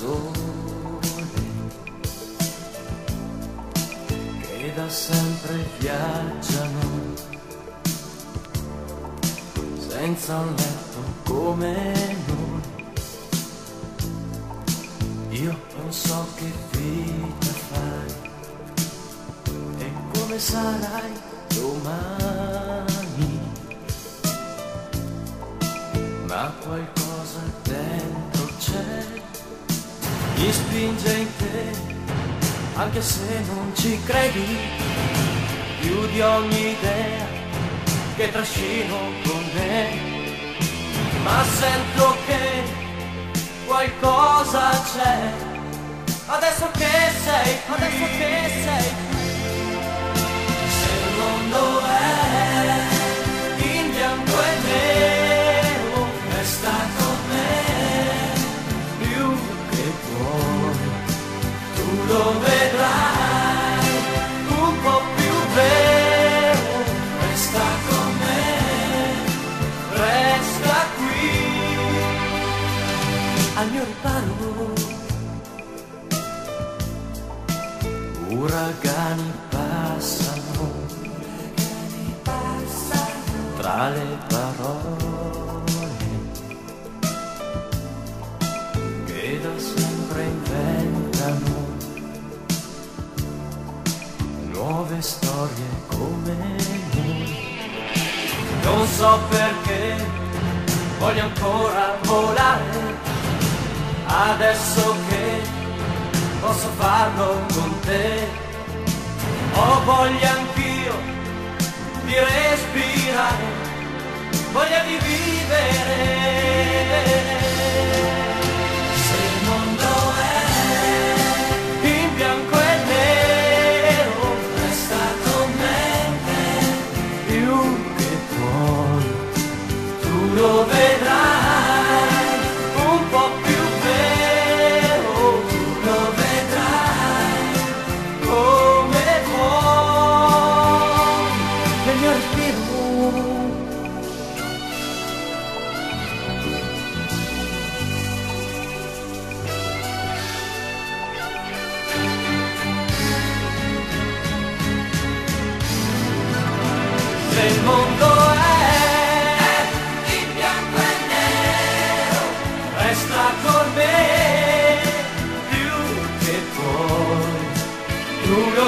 sole che da sempre viaggiano senza un letto come noi. Io non so che vita fai e come sarai domani, ma qualcosa dentro c'è, mi spinge in te, anche se non ci credi, più di ogni idea che trascino con me, ma sento che qualcosa c'è, adesso che sei qui, se il mondo è in bianco e nero, resta con me, più che puoi, tu lo vedrai, un po' più vero, resta con me, resta qui, al mio riparo. Uragani passano tra le parole che da sempre inventano nuove storie come noi. Non so perché voglio ancora volare, adesso che posso farlo con te. Ho voglia anch'io di respirare, voglia di vivere. Se il mondo è in bianco e nero, resta con me, più che puoi, tu lo vedrai, un po' più vero, tu lo vedrai, come vuoi, nel mio respiro. Se il mondo è in bianco e nero, resta con me, più che puoi, tu lo